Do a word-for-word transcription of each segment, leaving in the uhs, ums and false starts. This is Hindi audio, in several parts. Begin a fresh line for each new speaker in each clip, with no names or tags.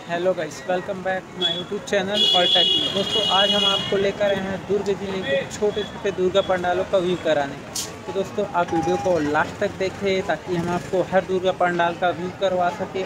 Hello guys, welcome back my YouTube channel और टेक। दोस्तों, आज हम आपको लेकर आए हैं दुर्ग जिले के छोटे छोटे दुर्गा पंडालों का व्यू कराने। तो दोस्तों, आप वीडियो को लास्ट तक देखें ताकि हम आपको हर दुर्गा पंडाल का व्यू करवा सके।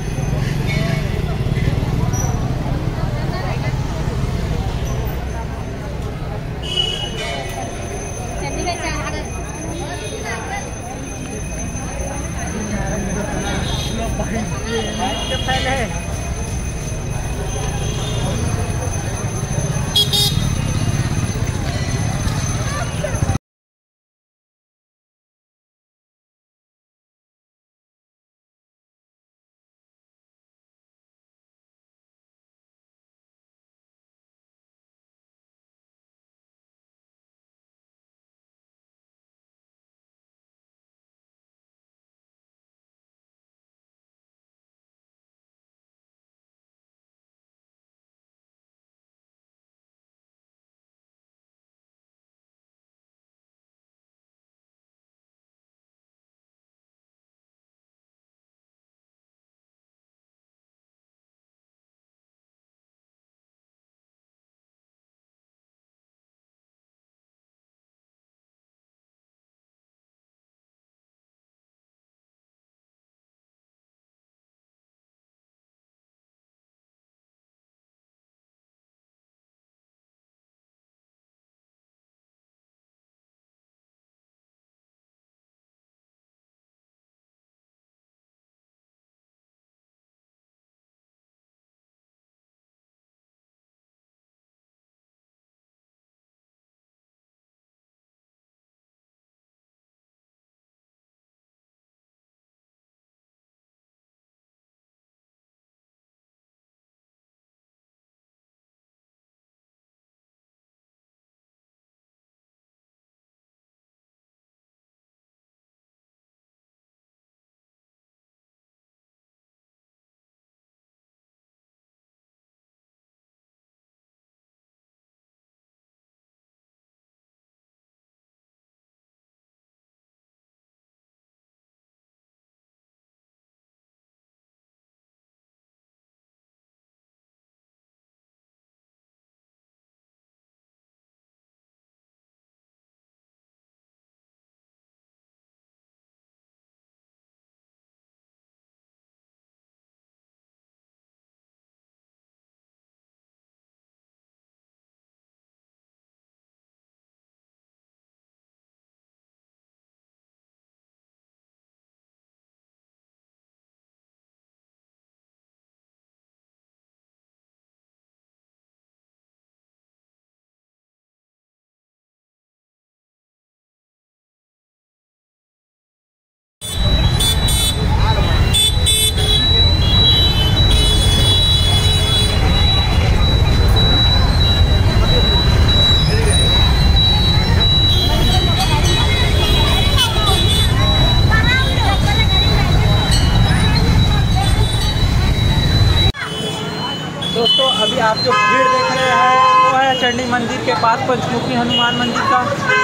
दोस्तों, अभी आप जो भीड़ देख रहे हैं वो है चंडी मंदिर के पास पंचमुखी हनुमान मंदिर का।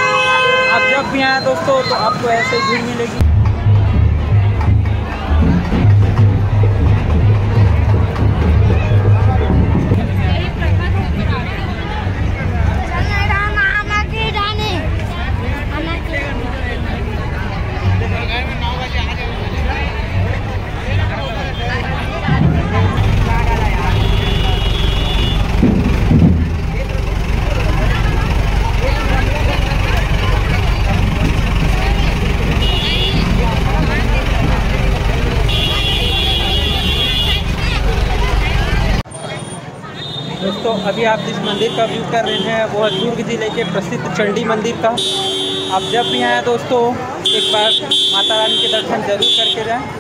आप जब भी आए दोस्तों तो आपको ऐसे भीड़ मिलेगी। दोस्तों, अभी आप जिस मंदिर का व्यू कर रहे हैं वो है दुर्ग जिले के प्रसिद्ध चंडी मंदिर का। आप जब भी आएँ दोस्तों एक बार माता रानी के दर्शन जरूर करके जाएं।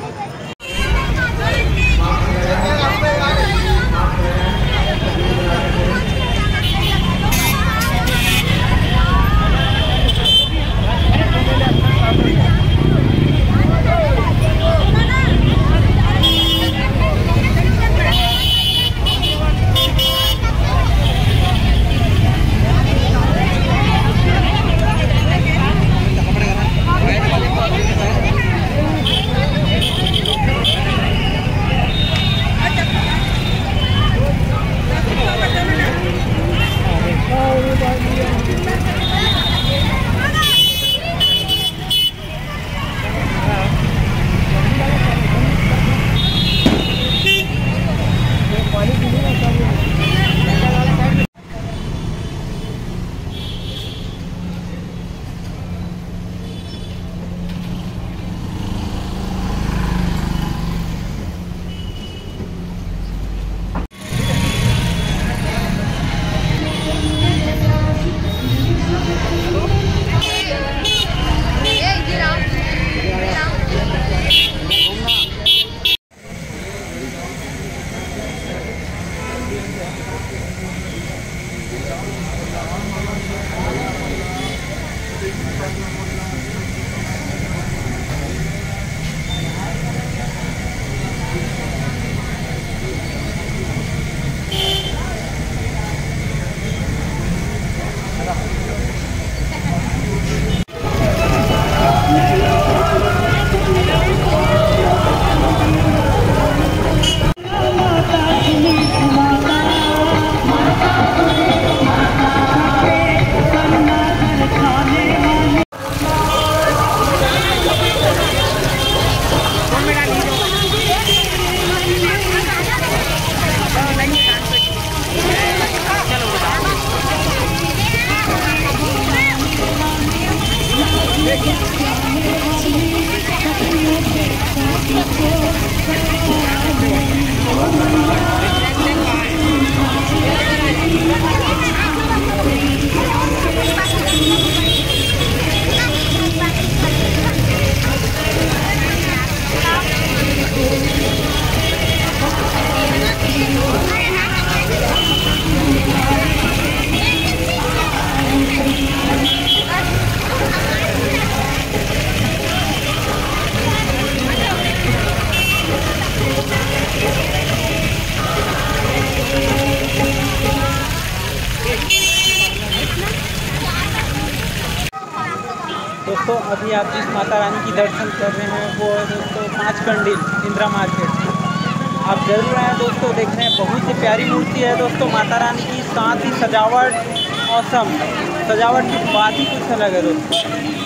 दोस्तों अभी आप जिस माता रानी की दर्शन कर रहे हैं वो है दोस्तों पाँच कंडील इंदिरा मार्केट। आप जरूर आए दोस्तों, देख रहे हैं बहुत ही प्यारी मूर्ति है दोस्तों माता रानी की, साथ ही सजावट औसम, सजावट की बात ही कुछ अलग है दोस्तों।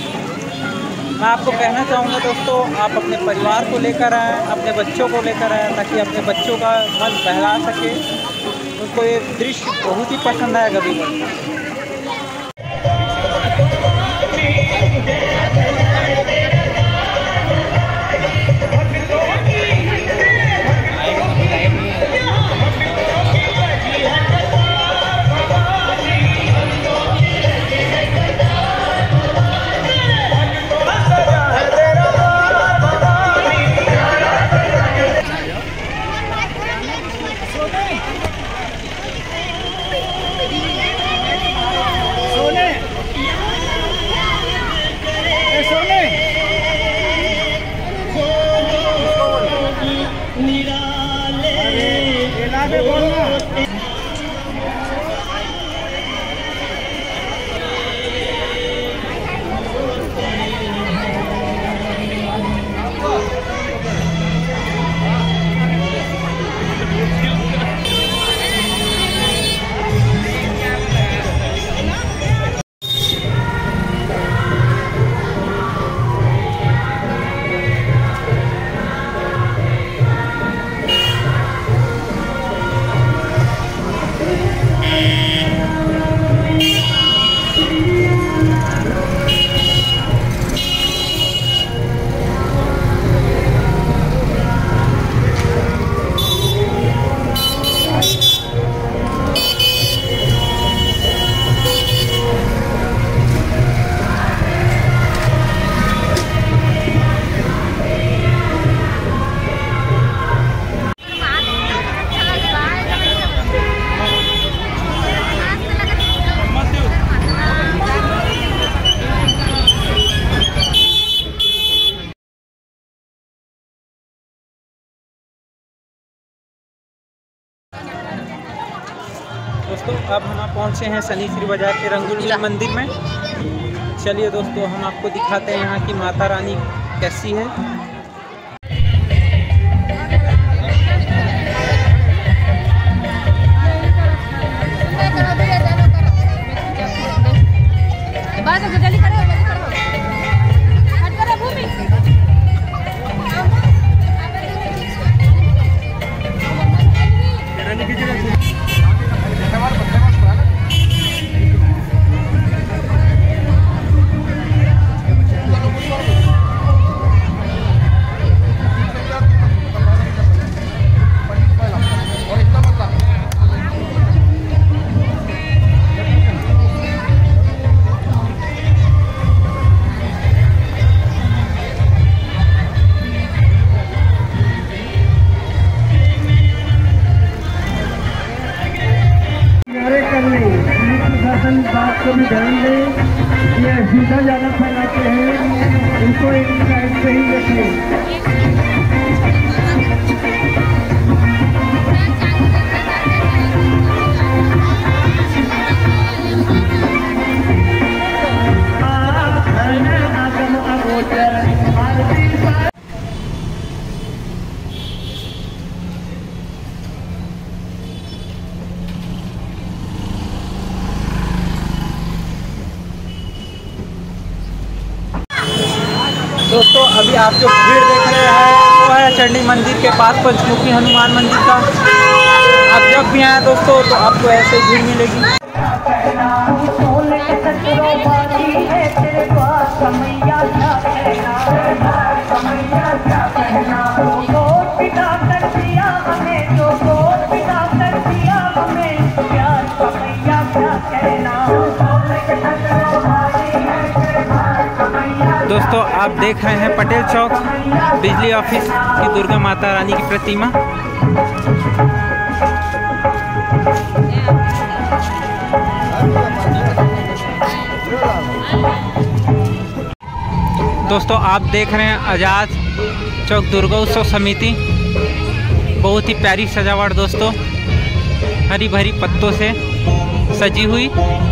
मैं आपको कहना चाहूँगा दोस्तों, आप अपने परिवार को लेकर आएँ, अपने बच्चों को लेकर आएँ, ताकि अपने बच्चों का मन बहला सके, उनको ये दृश्य बहुत ही पसंद आएगा भी। दोस्तों अब हम पहुँचे हैं शनि श्री बाजार के रंगून मंदिर में। चलिए दोस्तों हम आपको दिखाते हैं यहाँ की माता रानी कैसी है।
को भी ध्यान दें, ये सीधा ज़्यादा फैलाते हैं, उनको एक साइड पे ही रखें।
दोस्तों अभी आप जो भीड़ देख रहे हैं वो है चंडी मंदिर के पास पंचमुखी हनुमान मंदिर का। आप जब भी आए दोस्तों तो आपको ऐसे भीड़ मिलेगी। दोस्तों आप देख रहे हैं पटेल चौक बिजली ऑफिस की दुर्गा माता रानी की प्रतिमा। दोस्तों आप देख रहे हैं आजाद चौक दुर्गा उत्सव समिति। बहुत ही प्यारी सजावट दोस्तों, हरी भरी पत्तों से सजी हुई।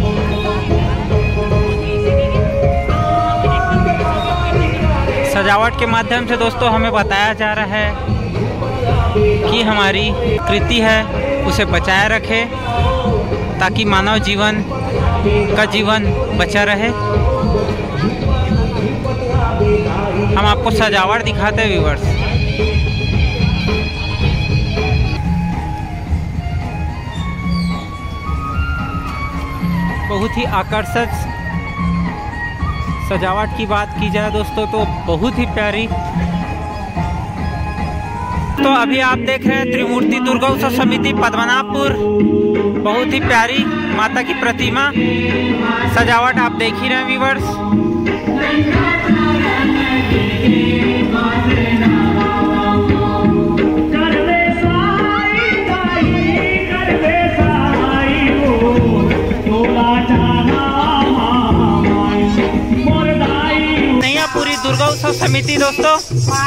सजावट के माध्यम से दोस्तों हमें बताया जा रहा है कि हमारी कृति है उसे बचाए रखे ताकि मानव जीवन का जीवन बचा रहे। हम आपको सजावट दिखाते हैं व्यूअर्स। बहुत ही आकर्षक सजावट की बात की जाए दोस्तों तो बहुत ही प्यारी। तो अभी आप देख रहे हैं त्रिमूर्ति दुर्गा उत्सव समिति पद्मनाभपुर। बहुत ही प्यारी माता की प्रतिमा सजावट आप देख ही रहे हैं व्यूअर्स। दुर्गा उत्सव समिति दोस्तों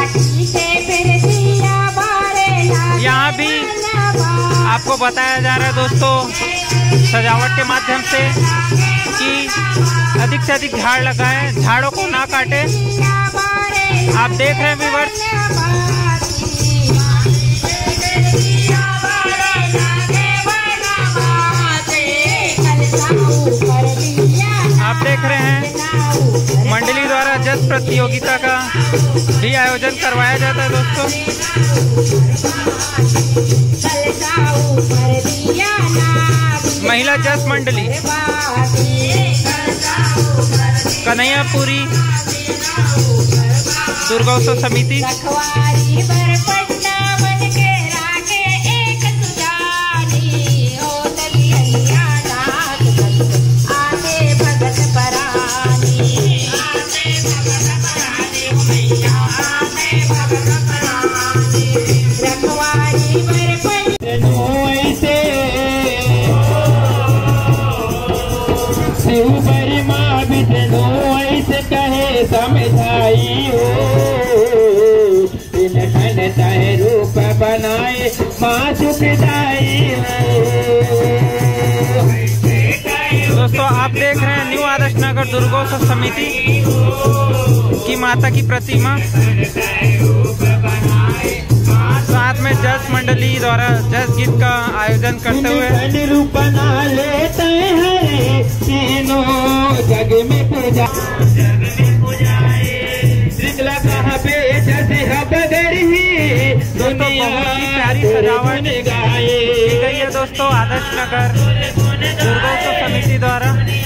यहाँ भी आपको बताया जा रहा है दोस्तों सजावट के माध्यम से कि अधिक से अधिक झाड़ लगाएं, झाड़ों को ना काटें। आप देख रहे हैं व्यूअर्स, आप देख रहे हैं मंडली द्वारा जस प्रतियोगिता का भी आयोजन करवाया जाता है दोस्तों। महिला जस मंडली कन्हैयापुरी दुर्गा उत्सव समिति।
समझाई हो इन चाहे रूप बनाए माँ सुखदाई हो।
दोस्तों आप देख रहे हैं न्यू आदर्श नगर दुर्गोत्सव समिति की माता की प्रतिमा। साथ में जस मंडली द्वारा जस गीत का आयोजन करते हुए
रूप बना लेते हैं तीनों जग में पूजा
दोस्तों बहुत ही प्यारी सजावट की गई है दोस्तों आदर्श नगर दुर्गोत्सव समिति द्वारा।